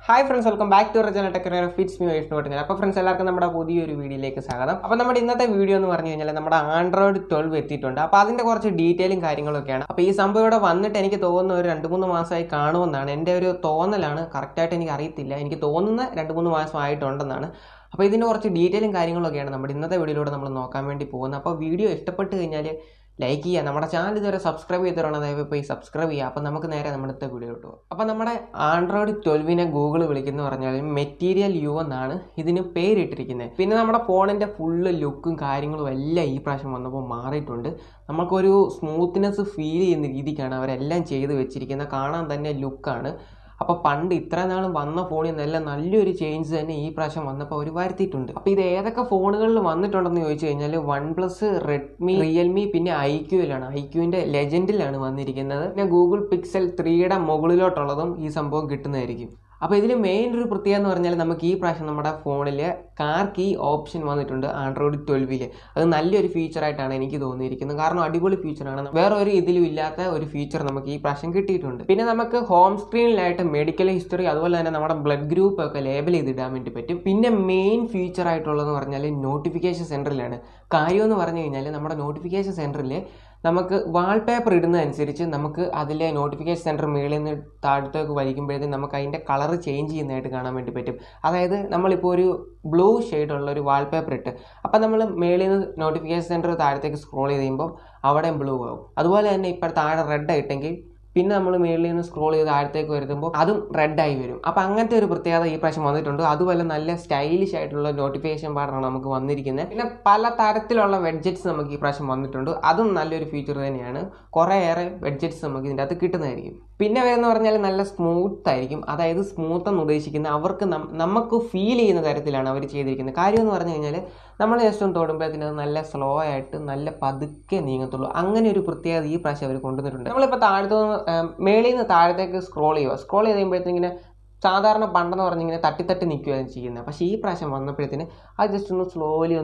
Hi friends, welcome back to channel Technograph. It's me Vaishnav. അപ്പോൾ friends, എല്ലാവർക്കും നമ്മുടെ പുതിയൊരു വീഡിയോയിലേക്ക് സ്വാഗതം. അപ്പോൾ നമ്മുടെ ഇന്നത്തെ വീഡിയോ എന്ന് പറഞ്ഞു കഴിഞ്ഞാൽ നമ്മുടെ ആൻഡ്രോയിഡ് 12 എത്തിയിട്ടുണ്ട്. അപ്പോൾ അതിൻ്റെ കുറച്ച് ഡീറ്റെയിലും കാര്യങ്ങളൊക്കെയാണ്. അപ്പോൾ ഈ സംഭവം ഇവിടെ വന്നിട്ട് എനിക്ക് തോന്നുന്ന ഒരു 2-3 മാസമായി കാണുമെന്നാണ് എൻ്റെ ഒരു തോന്നലാണ്. കറക്റ്റായിട്ട് എനിക്ക് അറിയത്തില്ല. എനിക്ക് തോന്നുന്ന 2-3 മാസമായിട്ടുണ്ടെന്നാണ്. അപ്പോൾ ഇതിൻ്റെ കുറച്ച് ഡീറ്റെയിലും കാര്യങ്ങളൊക്കെയാണ് നമ്മുടെ ഇന്നത്തെ വീഡിയോയിലൂടെ നമ്മൾ നോക്കാൻ വേണ്ടി പോകുന്നത്. അപ്പോൾ വീഡിയോ ഇഷ്ടപ്പെട്ട് കഴിഞ്ഞാൽ ലൈക്ക് ചെയ്യുക. നമ്മുടെ ചാനൽ ഇതുവരെ സബ്സ്ക്രൈബ് ചെയ്തിട്ടാണ്, ദയവായി പോയി സബ്സ്ക്രൈബ് ചെയ്യുക. അപ്പോൾ നമുക്ക് നേരെ നമ്മുടെ ഇന്നത്തെ വീഡിയോ കിട്ടും. അപ്പോൾ നമ്മുടെ ആൻഡ്രോയിഡ് 12 ഗൂഗിൾ വിളിക്കുന്ന പറഞ്ഞാൽ മെറ്റീരിയൽ യു എന്നാണ് ഇതിന് പേരിട്ടിരിക്കുന്നത്. പിന്നെ നമ്മുടെ ഫോണിൻ്റെ ഫുള്ള് ലുക്കും കാര്യങ്ങളും എല്ലാം ഈ പ്രാവശ്യം വന്നപ്പോൾ മാറിയിട്ടുണ്ട്. നമുക്കൊരു സ്മൂത്ത്നെസ് ഫീൽ ചെയ്യുന്ന രീതിക്കാണ് അവരെല്ലാം ചെയ്ത് വെച്ചിരിക്കുന്നത്. കാണാൻ തന്നെ ലുക്കാണ്. അപ്പോൾ പണ്ട് ഇത്ര നാളും വന്ന ഫോണിൽ നിന്നെല്ലാം നല്ലൊരു ചേഞ്ച് തന്നെ ഈ പ്രാവശ്യം വന്നപ്പോൾ അവർ വരുത്തിയിട്ടുണ്ട്. അപ്പോൾ ഇത് ഏതൊക്കെ ഫോണുകളിൽ വന്നിട്ടുണ്ടെന്ന് ചോദിച്ചു കഴിഞ്ഞാൽ OnePlus, Redmi, Realme, പിന്നെ iQലാണ്. iQൻ്റെ ലെജൻഡിലാണ് വന്നിരിക്കുന്നത്. പിന്നെ ഗൂഗിൾ പിക്സൽ 3യുടെ മുകളിലോട്ടുള്ളതും ഈ സംഭവം കിട്ടുന്നതായിരിക്കും. അപ്പോൾ ഇതിൽ മെയിൻ ഒരു പ്രത്യേകത എന്ന് പറഞ്ഞാൽ നമുക്ക് ഈ പ്രാവശ്യം നമ്മുടെ ഫോണിൽ കാർ കീ ഓപ്ഷൻ വന്നിട്ടുണ്ട് ആൻഡ്രോയിഡ് 12. അത് നല്ലൊരു ഫീച്ചറായിട്ടാണ് എനിക്ക് തോന്നിയിരിക്കുന്നത്. കാരണം അടിപൊളി ഫീച്ചറാണ്. വേറെ ഒരു ഇതിലും ഇല്ലാത്ത ഒരു ഫീച്ചർ നമുക്ക് ഈ പ്രാവശ്യം കിട്ടിയിട്ടുണ്ട്. പിന്നെ നമുക്ക് ഹോം സ്ക്രീനിലായിട്ട് മെഡിക്കൽ ഹിസ്റ്ററി അതുപോലെ തന്നെ നമ്മുടെ ബ്ലഡ് ഗ്രൂപ്പ് ഒക്കെ ലേബൽ ചെയ്തിടാൻ വേണ്ടി പറ്റും. പിന്നെ മെയിൻ ഫീച്ചർ ആയിട്ടുള്ളതെന്ന് പറഞ്ഞാൽ നോട്ടിഫിക്കേഷൻ സെൻറ്ററിലാണ്. കാര്യമെന്ന് പറഞ്ഞു കഴിഞ്ഞാൽ നമ്മുടെ നോട്ടിഫിക്കേഷൻ സെൻറ്ററിൽ നമുക്ക് വാൾപേപ്പർ ഇടുന്നതനുസരിച്ച് നമുക്ക് അതിലെ നോട്ടിഫിക്കേഷൻ സെൻറ്റർ മുകളിൽ നിന്ന് താഴത്തേക്ക് വലിക്കുമ്പോഴത്തേക്കും നമുക്ക് അതിൻ്റെ കളർ ചേഞ്ച് ചെയ്യുന്നതായിട്ട് കാണാൻ വേണ്ടി പറ്റും. അതായത് നമ്മളിപ്പോൾ ഒരു ബ്ലൂ ഷെയ്ഡുള്ള ഒരു വാൾപേപ്പർ ഇട്ട് അപ്പം നമ്മൾ മുകളിൽ നിന്ന് നോട്ടിഫിക്കേഷൻ സെൻറ്റർ താഴത്തേക്ക് സ്ക്രോൾ ചെയ്ത് കഴിയുമ്പോൾ അവിടെ ബ്ലൂ ആവും. അതുപോലെ തന്നെ ഇപ്പോൾ താഴെ റെഡ് ആയിട്ടെങ്കിൽ പിന്നെ നമ്മൾ മുകളിൽ നിന്ന് സ്ക്രോൾ ചെയ്ത് താഴത്തേക്ക് വരുമ്പോൾ അതും റെഡായി വരും. അപ്പോൾ അങ്ങനത്തെ ഒരു പ്രത്യേകത ഈ പ്രാവശ്യം വന്നിട്ടുണ്ട്. അതുപോലെ നല്ല സ്റ്റൈലിഷ് ആയിട്ടുള്ള നോട്ടിഫിക്കേഷൻ ബാറാണ് നമുക്ക് വന്നിരിക്കുന്നത്. പിന്നെ പല തരത്തിലുള്ള വെഡ്ജറ്റ്സ് നമുക്ക് ഈ പ്രാവശ്യം വന്നിട്ടുണ്ട്. അതും നല്ലൊരു ഫീച്ചർ തന്നെയാണ്. കുറേയേറെ വെഡ്ജറ്റ്സ് നമുക്ക് ഇതിൻ്റെ അകത്ത് കിട്ടുന്നതായിരിക്കും. പിന്നെ വരുന്ന പറഞ്ഞാൽ നല്ല സ്മൂത്ത് ആയിരിക്കും. അതായത് സ്മൂത്ത് എന്ന് ഉദ്ദേശിക്കുന്നത് അവർക്ക് നമുക്ക് ഫീൽ ചെയ്യുന്ന തരത്തിലാണ് അവർ ചെയ്തിരിക്കുന്നത്. കാര്യം എന്ന് പറഞ്ഞു കഴിഞ്ഞാൽ നമ്മൾ ജസ്റ്റ് ഒന്ന് തൊടുമ്പോഴത്തേന് അത് നല്ല സ്ലോ ആയിട്ട് നല്ല പതുക്കെ നീങ്ങത്തുള്ളൂ. അങ്ങനെ ഒരു പ്രത്യേകത ഈ പ്രാവശ്യം അവർ കൊണ്ടുവന്നിട്ടുണ്ട്. നമ്മളിപ്പോൾ താഴത്തുനിന്ന് മേളിൽ നിന്ന് താഴത്തേക്ക് സ്ക്രോൾ ചെയ്ത് കഴിയുമ്പോഴത്തേക്കിങ്ങനെ സാധാരണ പണ്ടെന്ന് പറഞ്ഞിങ്ങനെ തട്ടി നിൽക്കുകയാണ് ചെയ്യുന്നത്. പക്ഷേ ഈ പ്രാവശ്യം വന്നപ്പോഴത്തേന് അത് ജസ്റ്റ് ഒന്ന് സ്ലോലി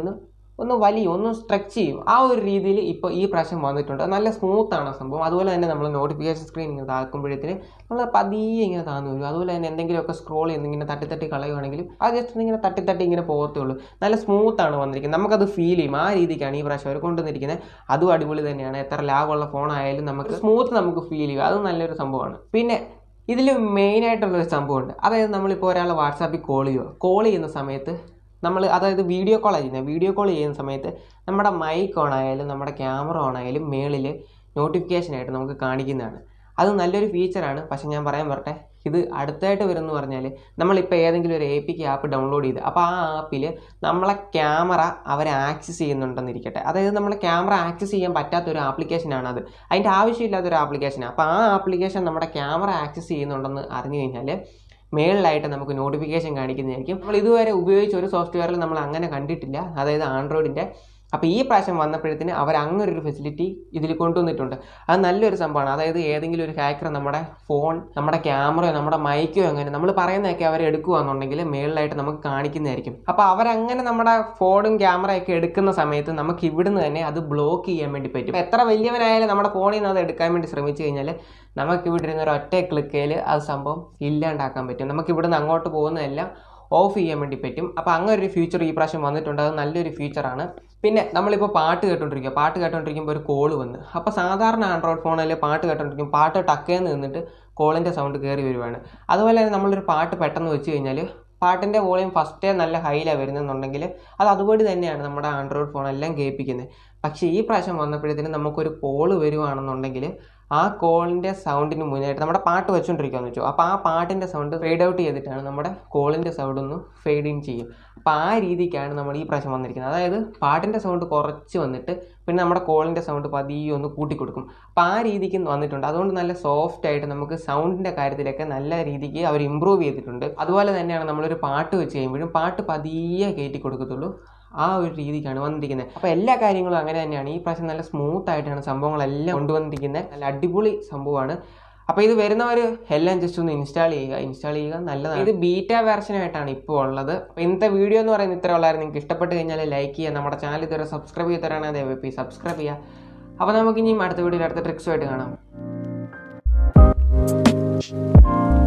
ഒന്ന് സ്ട്രെച്ച് ചെയ്യും. ആ ഒരു രീതിയിൽ ഇപ്പോൾ ഈ പ്രാവശ്യം വന്നിട്ടുണ്ട്. നല്ല സ്മൂത്താണ് സംഭവം. അതുപോലെ തന്നെ നമ്മൾ നോട്ടിഫിക്കേഷൻ സ്ക്രീൻ ഇങ്ങനെ താഴ്ക്കുമ്പോഴത്തേന് നമ്മൾ പതിയെ ഇങ്ങനെ താഴ്ന്നു വരും. അതുപോലെ തന്നെ എന്തെങ്കിലുമൊക്കെ സ്ക്രോൾ ചെയ്ത് ഇങ്ങനെ തട്ടി കളയുവാണെങ്കിലും അത് ജസ്റ്റ് ഇങ്ങനെ തട്ടി ഇങ്ങനെ പോകത്തേ ഉള്ളൂ. നല്ല സ്മൂത്താണ് വന്നിരിക്കുന്നത്. നമുക്കത് ഫീൽ ചെയ്യും. ആ രീതിക്കാണ് ഈ പ്രാവശ്യം അവർ കൊണ്ടുവന്നിരിക്കുന്നത്. അതും അടിപൊളി തന്നെയാണ്. എത്ര ലാഗുള്ള ഫോണായാലും നമുക്ക് സ്മൂത്ത് നമുക്ക് ഫീൽ ചെയ്യും. അത് നല്ലൊരു സംഭവമാണ്. പിന്നെ ഇതിൽ മെയിനായിട്ടുള്ളൊരു സംഭവമുണ്ട്. അതായത് നമ്മളിപ്പോൾ ഒരാളെ വാട്സാപ്പിൽ കോൾ ചെയ്യുന്ന സമയത്ത് അതായത് വീഡിയോ കോൾ ചെയ്യുന്ന സമയത്ത് നമ്മുടെ മൈക്ക് ഓൺ ആയാലും നമ്മുടെ ക്യാമറ ഓൺ ആയാലും മേളിൽ നോട്ടിഫിക്കേഷനായിട്ട് നമുക്ക് കാണിക്കുന്നതാണ്. അത് നല്ലൊരു ഫീച്ചറാണ്. പക്ഷെ ഞാൻ പറയാൻ വരട്ടെ, ഇത് അടുത്തായിട്ട് വരുമെന്ന് പറഞ്ഞാൽ നമ്മളിപ്പോൾ ഏതെങ്കിലും ഒരു APK ആപ്പ് ഡൗൺലോഡ് ചെയ്ത് അപ്പോൾ ആ ആപ്പിൽ നമ്മളെ ക്യാമറ അവരെ ആക്സസ് ചെയ്യുന്നുണ്ടെന്നിരിക്കട്ടെ. അതായത് നമ്മളെ ക്യാമറ ആക്സസ് ചെയ്യാൻ പറ്റാത്തൊരു ആപ്ലിക്കേഷനാണത്. അതിൻ്റെ ആവശ്യമില്ലാത്തൊരു ആപ്ലിക്കേഷനാണ്. അപ്പോൾ ആ ആപ്ലിക്കേഷൻ നമ്മുടെ ക്യാമറ ആക്സസ് ചെയ്യുന്നുണ്ടെന്ന് അറിഞ്ഞു കഴിഞ്ഞാൽ മേളിലായിട്ട് നമുക്ക് നോട്ടിഫിക്കേഷൻ കാണിക്കുന്നതായിരിക്കും. നമ്മൾ ഇതുവരെ ഉപയോഗിച്ച ഒരു സോഫ്റ്റ്വെയറിൽ നമ്മൾ അങ്ങനെ കണ്ടിട്ടില്ല, അതായത് ആൻഡ്രോയിഡിൻ്റെ. അപ്പോൾ ഈ പ്രാവശ്യം വന്നപ്പോഴത്തേന് അവർ അങ്ങനൊരു ഫെസിലിറ്റി ഇതിൽ കൊണ്ടുവന്നിട്ടുണ്ട്. അത് നല്ലൊരു സംഭവമാണ്. അതായത് ഏതെങ്കിലും ഒരു ഹാക്കർ നമ്മുടെ ഫോൺ, നമ്മുടെ ക്യാമറയോ നമ്മുടെ മൈക്കോ അങ്ങനെ നമ്മൾ പറയുന്നതൊക്കെ അവർ എടുക്കുകയാണെന്നുണ്ടെങ്കിൽ മേളിലായിട്ട് നമുക്ക് കാണിക്കുന്നതായിരിക്കും. അപ്പോൾ അവരങ്ങനെ നമ്മുടെ ഫോണും ക്യാമറയൊക്കെ എടുക്കുന്ന സമയത്ത് നമുക്ക് ഇവിടുന്ന് തന്നെ അത് ബ്ലോക്ക് ചെയ്യാൻ വേണ്ടി പറ്റും. എത്ര വലിയവനായാലും നമ്മുടെ ഫോണിൽ നിന്ന് അത് എടുക്കാൻ വേണ്ടി ശ്രമിച്ചു കഴിഞ്ഞാൽ നമുക്ക് ഇവിടെ ഇരുന്ന് ഒരു ഒറ്റ ക്ലിക്കയിൽ അത് സംഭവം ഇല്ലാണ്ടാക്കാൻ പറ്റും. നമുക്ക് ഇവിടുന്ന് അങ്ങോട്ട് പോകുന്നതെല്ലാം ഓഫ് ചെയ്യാൻ വേണ്ടി പറ്റും. അപ്പോൾ അങ്ങനെ ഒരു ഫീച്ചർ ഈ പ്രാവശ്യം വന്നിട്ടുണ്ട്. അത് നല്ലൊരു ഫീച്ചറാണ്. പിന്നെ നമ്മളിപ്പോൾ പാട്ട് കേട്ടോണ്ടിരിക്കുമ്പോൾ ഒരു കോൾ വന്ന്, അപ്പോൾ സാധാരണ ആൻഡ്രോയിഡ് ഫോണിൽ പാട്ട് കേട്ടോണ്ടിരിക്കും, പാട്ട് ടക്കേന്ന് നിന്നിട്ട് കോളിൻ്റെ സൗണ്ട് കയറി വരുവാണ്. അതുപോലെ തന്നെ നമ്മളൊരു പാട്ട് പെട്ടെന്ന് വെച്ച് കഴിഞ്ഞാൽ പാട്ടിൻ്റെ വോളിയം ഫസ്റ്റേ നല്ല ഹൈയിലാണ് വരുന്നതെന്നുണ്ടെങ്കിൽ അത് അതുപോലെ തന്നെയാണ് നമ്മുടെ ആൻഡ്രോയിഡ് ഫോണെല്ലാം കേൾപ്പിക്കുന്നത്. പക്ഷേ ഈ പ്രാവശ്യം വന്നപ്പോഴത്തേനും നമുക്കൊരു കോൾ വരുവാണെന്നുണ്ടെങ്കിൽ ആ കോളിൻ്റെ സൗണ്ടിന് മുന്നായിട്ട് നമ്മുടെ പാട്ട് വെച്ചുകൊണ്ടിരിക്കുകയെന്ന് വെച്ചു, അപ്പോൾ ആ പാട്ടിൻ്റെ സൗണ്ട് ഫെയ്ഡ് ഔട്ട് ചെയ്തിട്ടാണ് നമ്മുടെ കോളിൻ്റെ സൗണ്ട് ഒന്ന് ഫെയ്ഡ് ഇൻ ചെയ്യും. അപ്പോൾ ആ രീതിക്കാണ് നമ്മൾ ഈ പ്രാവശ്യം വന്നിരിക്കുന്നത്. അതായത് പാട്ടിൻ്റെ സൗണ്ട് കുറച്ച് വന്നിട്ട് പിന്നെ നമ്മുടെ കോളിൻ്റെ സൗണ്ട് പതിയെ ഒന്ന് കൂട്ടിക്കൊടുക്കും. അപ്പോൾ ആ രീതിക്ക് വന്നിട്ടുണ്ട്. അതുകൊണ്ട് നല്ല സോഫ്റ്റ് ആയിട്ട് നമുക്ക് സൗണ്ടിൻ്റെ കാര്യത്തിലൊക്കെ നല്ല രീതിക്ക് അവർ ഇമ്പ്രൂവ് ചെയ്തിട്ടുണ്ട്. അതുപോലെ തന്നെയാണ് നമ്മളൊരു പാട്ട് വെച്ച് കഴിയുമ്പോഴും പാട്ട് പതിയെ കയറ്റി കൊടുക്കത്തുള്ളൂ. ആ ഒരു രീതിക്കാണ് വന്നിരിക്കുന്നത്. അപ്പോൾ എല്ലാ കാര്യങ്ങളും അങ്ങനെ തന്നെയാണ്. ഈ പ്രാവശ്യം നല്ല സ്മൂത്ത് ആയിട്ടാണ് സംഭവങ്ങളെല്ലാം കൊണ്ടുവന്നിരിക്കുന്നത്. നല്ല അടിപൊളി സംഭവമാണ്. അപ്പോൾ ഇത് വരുന്നവർ എല്ലാം ജസ്റ്റ് ഒന്ന് ഇൻസ്റ്റാൾ ചെയ്യുക നല്ലതാണ്. ഇത് ബീറ്റ വെർഷനായിട്ടാണ് ഇപ്പോൾ ഉള്ളത്. അപ്പോൾ ഇന്നത്തെ വീഡിയോ എന്ന് പറയുന്നത് ഇത്ര ഉള്ളായിരുന്നു. നിങ്ങൾക്ക് ഇഷ്ടപ്പെട്ട് കഴിഞ്ഞാൽ ലൈക്ക് ചെയ്യുക. നമ്മുടെ ചാനൽ ഇതുവരെ സബ്സ്ക്രൈബ് ചെയ്തവരാണ് ദയവായി സബ്സ്ക്രൈബ് ചെയ്യുക. അപ്പോൾ നമുക്ക് ഇനിയും അടുത്ത വീഡിയോയിൽ അടുത്ത ട്രിക്സുമായിട്ട് കാണാം.